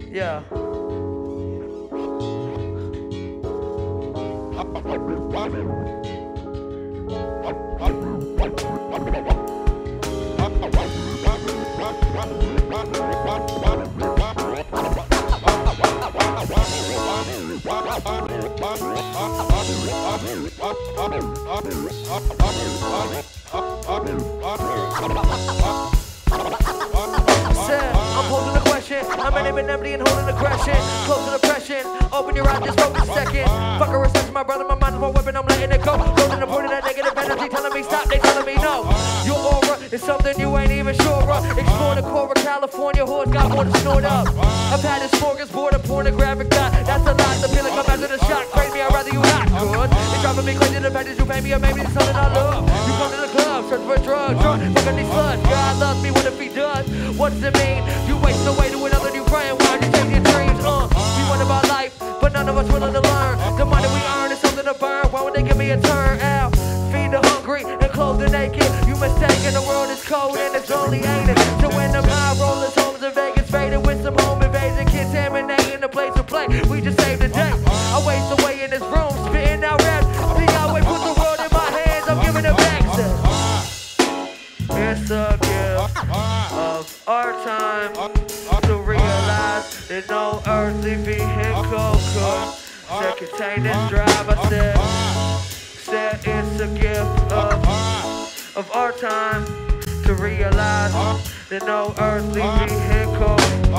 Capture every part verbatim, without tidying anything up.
Yeah. I'm holding a question. I'm an empty and holding aggression. Close to depression. Open your eyes, just focus a second. Fuck a recession, my brother. My mind is my weapon. I'm letting it go. Holding the point of that negative energy, telling me stop. They telling me no. Your aura is something you ain't even sure of. Explore the core of California. Horse got more to snort up. I've had this smorgasbord of pornographic dot. That's a lot. The feeling come after the shot. Crazy me, I'd rather you not good. It's driving me crazy. The fact that you pay me or maybe it's something I love. You come to the club, search for drugs. Drunk, fucking these sluts. God loves me. What if he does? What does it mean? You waste away to another new friend. Why you take your dreams? Uh, we want about life, but none of us willing to learn. The money we earn is something to burn. Why would they give me a turn out? Feed the hungry and clothe the naked. You mistaken, the world is cold and it's only ain't it. So when the high rollers, homes in Vegas faded with some home invasion, contaminating the place to play. We just saved the day. I waste away in this room, spitting out rap. See, I wait, put the world in my hands. I'm giving it back to. It's a gift of our time to realize that no earthly vehicle could that contain this drive. I said, said it's a gift of, of our time to realize that no earthly vehicle.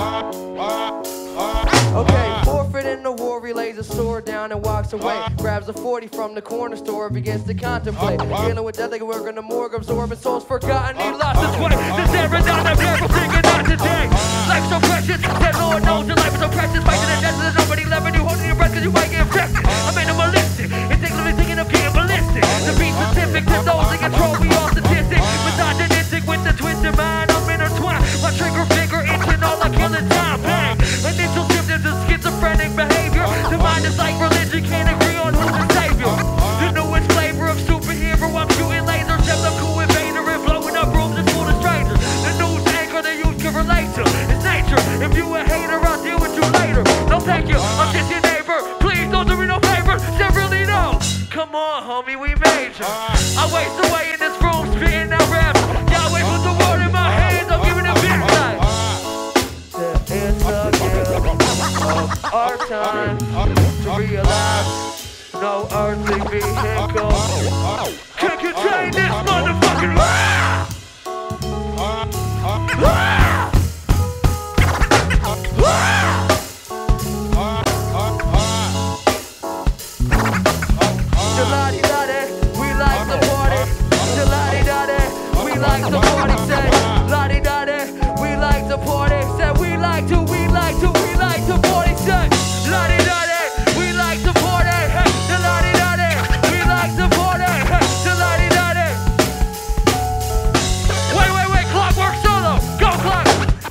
Okay, forfeit in the war, he lays a sword down and walks away. Grabs a forty from the corner store, begins to contemplate. Dealing with death like work in the morgue, absorbing souls forgotten. He lost his way. The seven down, I'm never thinking not today. Life's so precious, that Lord knows your life is so precious. Fighting the death, there's nobody left, and you holding your breath because you might get infected. I'm animalistic, instinctively thinking of getting ballistic. To be specific to those in control, we all statistic. Misogynistic with the twisted mind, I'm intertwined. My trigger finger itching all like killing time. Bang! Initial symptoms of schizophrenic behavior. The mind is like religion, can't agree on who's the savior. The newest flavor of superhero, I'm shooting lasers, except I'm cool invader and blowing up rooms and full of strangers. The news anchor the youth can relate to, it's nature. If you a hater, I'll deal with you later. No thank you, I'm just your neighbor. Please don't do me no favor, they really know. Come on, homie, we major. I waste away in this room, spitting out raps. Yahweh put the word in my hands, I'm giving it back like. It's a gift of our time to realize no earthly vehicle can contain this motherfucking rap. Gelati-dati, we like the party. Gelati-dati, we like the party. Say, la-di-dati, we like the party. Say, we like to, we like to, we like to party. Say, la-di-dati, we like to party. Hey, gelati-dati, we like to party. Hey, gelati-dati. Wait, wait, wait, Clockwork solo. Go, Clock.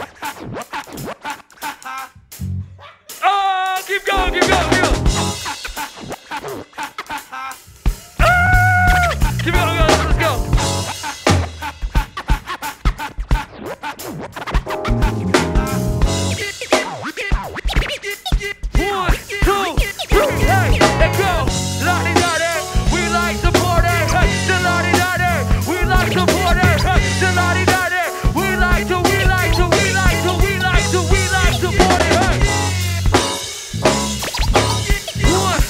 Oh, keep going, keep going, keep going. Keep going, guys, let's go. One, two, three, hey, and go. La-di-da-di, we like to party. Hey, the la-di-da-di, we like to party. Hey, the la-di-da-di, we like to, we like to, we like to, we like to, we like to party. Hey. One.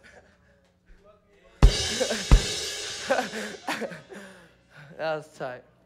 That was tight.